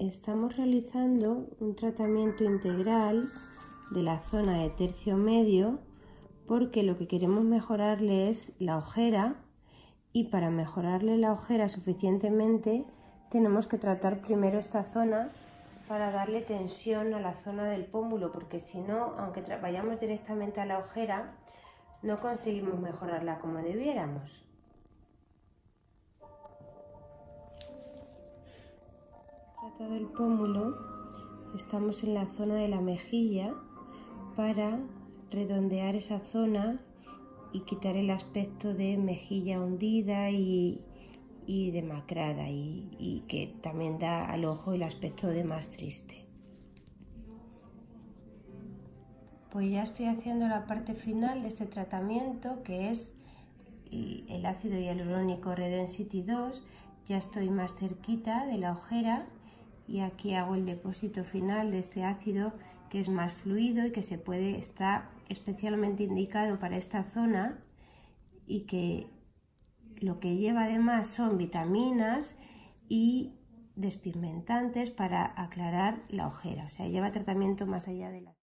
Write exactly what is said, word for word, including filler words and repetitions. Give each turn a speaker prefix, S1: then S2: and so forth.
S1: estamos realizando un tratamiento integral de la zona de tercio medio porque lo que queremos mejorarle es la ojera, y para mejorarle la ojera suficientemente tenemos que tratar primero esta zona para darle tensión a la zona del pómulo, porque si no, aunque vayamos directamente a la ojera, no conseguimos mejorarla como debiéramos. Tratado el pómulo, estamos en la zona de la mejilla para redondear esa zona y quitar el aspecto de mejilla hundida y, y demacrada, y, y que también da al ojo el aspecto de más triste. Pues ya estoy haciendo la parte final de este tratamiento, que es el ácido hialurónico Redensity dos. Ya estoy más cerquita de la ojera y aquí hago el depósito final de este ácido, que es más fluido y que se puede, está especialmente indicado para esta zona, y que lo que lleva además son vitaminas y despigmentantes para aclarar la ojera. O sea, lleva tratamiento más allá de la